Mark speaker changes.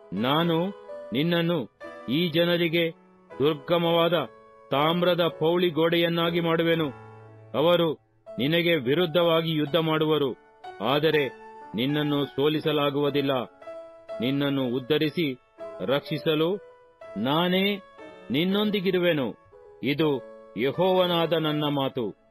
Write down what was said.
Speaker 1: ನಾನು ನಿನ್ನನ್ನು ಈ ಜನರಿಗೆ ದುರ್ಗಮವಾದ ತಾಮ್ರದ ಪೌಳಿ ಗೋಡೆಯನ್ನಾಗಿ ಮಾಡುವೆನು. ಅವರು ನಿನಗೆ ವಿರುದ್ಧವಾಗಿ ಯುದ್ಧ ಮಾಡುವರು, ಆದರೆ ನಿನ್ನನ್ನು ಸೋಲಿಸಲಾಗುವುದಿಲ್ಲ. ನಿನ್ನನ್ನು ಉದ್ಧರಿಸಿ ರಕ್ಷಿಸಲು ನಾನೇ ನಿನ್ನೊಂದಿಗಿರುವೆನು. ಇದು ಯೆಹೋವನಾದ ನನ್ನ ಮಾತು.